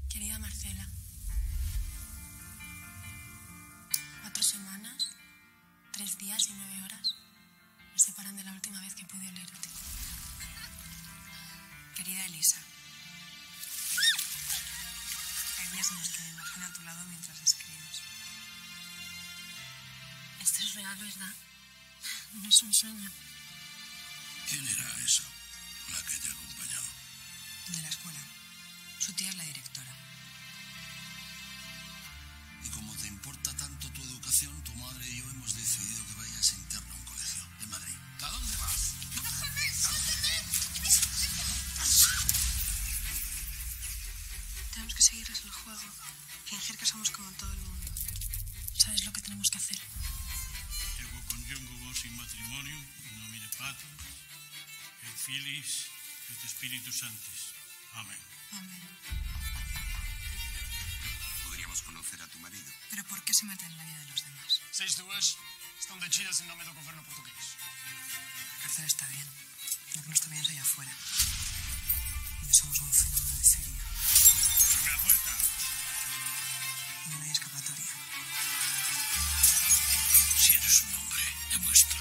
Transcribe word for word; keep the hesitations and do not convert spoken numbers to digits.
Querida Marcela, cuatro semanas, tres días y nueve horas me separan de la última vez que pude olerte. Querida Elisa, hay días en los que me imagino a tu lado mientras escribes. Esto es real, ¿verdad? No es un sueño. ¿Quién era esa, la que te ha acompañado? De la escuela. Su tía es la directora. Y como te importa tanto tu educación, tu madre y yo hemos decidido que vayas interno a un colegio de Madrid. ¿A dónde vas? Tenemos que seguirles el juego. Fingir que somos como todo el mundo. ¿Sabes lo que tenemos que hacer? Ego conjungo vos in matrimonio, in nomine Patris, et Filis, et Spiritus Sanctis. Amén. Amén. Podríamos conocer a tu marido. ¿Pero por qué se mete en la vida de los demás? Seis duas estão decididas en nome do goberno portugués. La cárcel está bien. Lo que no está bien es allá afuera. Donde somos un fenómeno de serio. ¡Abre la puerta! Y no hay escapatoria. Si eres un hombre, demuestra.